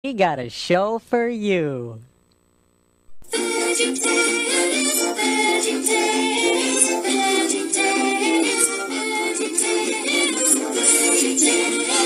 We got a show for you. VeggieTales, VeggieTales, VeggieTales, VeggieTales, VeggieTales.